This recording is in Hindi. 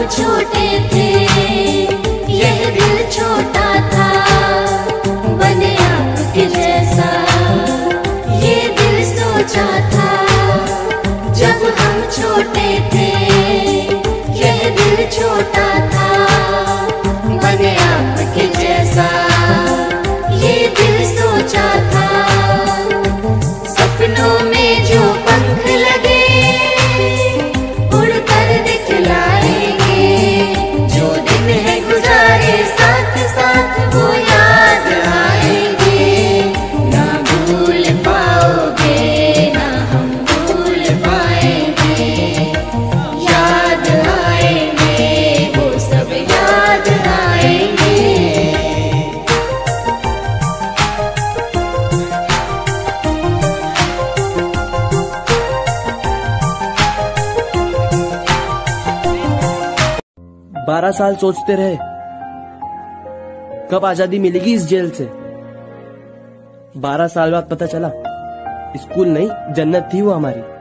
छोटे थे यह दिल छोटा था, बने आपके जैसा ये दिल सोचा था। जब हम छोटे थे यह दिल छोटा था, बने आपके जैसा ये दिल सोचा था। सपनों में जो पंख लगे उड़कर दिखलाएंगे, जो दिन है गुजारे साथ साथ वो याद आएंगे। ना भूल पाओगे ना हम भूल पाएंगे, याद आएंगे वो सब याद आएंगे। बारह साल सोचते रहे कब आजादी मिलेगी इस जेल से। 12 साल बाद पता चला स्कूल नहीं जन्नत थी वो हमारी।